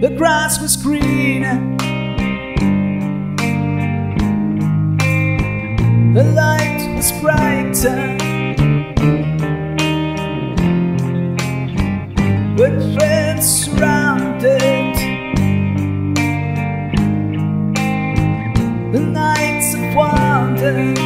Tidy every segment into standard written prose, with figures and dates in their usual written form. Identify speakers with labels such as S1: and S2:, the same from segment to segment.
S1: The grass was green, the light was brighter, with friends surrounded. The nights of wonder,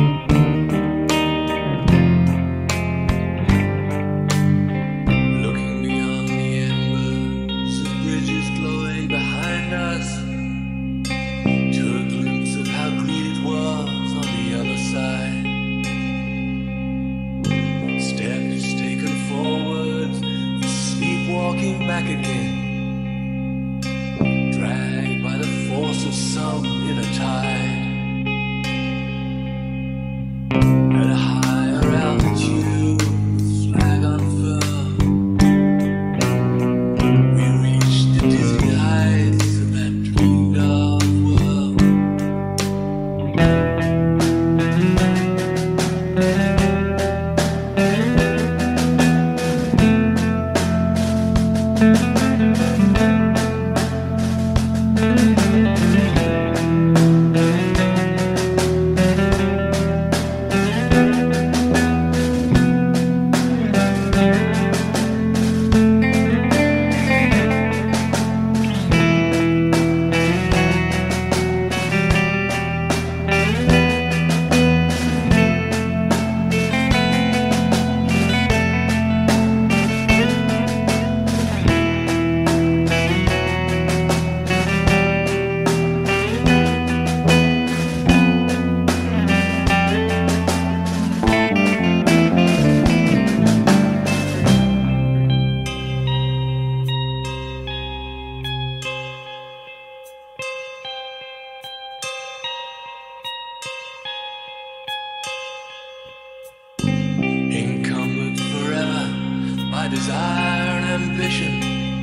S2: looking beyond the embers of bridges glowing behind us, to a glimpse of how green it was on the other side. Steps taken forwards, sleepwalking back again, dragged by the force of some inner tide. At a higher altitude, flag unfurled, we reached the dizzy heights of that dreamed of world. Encumbered forever by desire and ambition,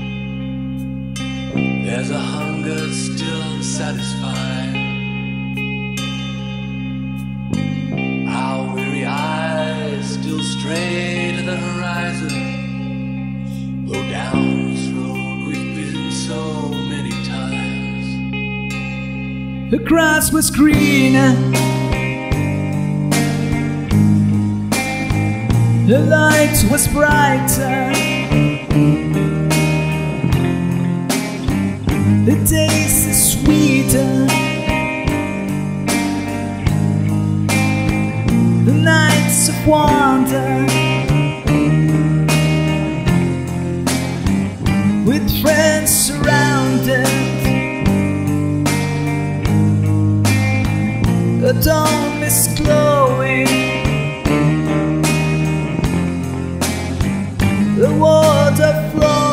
S2: there's a hunger still unsatisfied. Our weary eyes still stray to the horizon, though down this road we've been so many times.
S1: the grass was green, the light was brighter, the taste is sweeter, the nights of wonder, with friends surrounded. The dawn is glowing, the water flows.